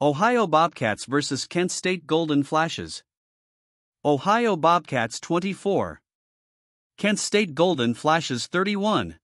Ohio Bobcats vs. Kent State Golden Flashes. Ohio Bobcats 24. Kent State Golden Flashes 31.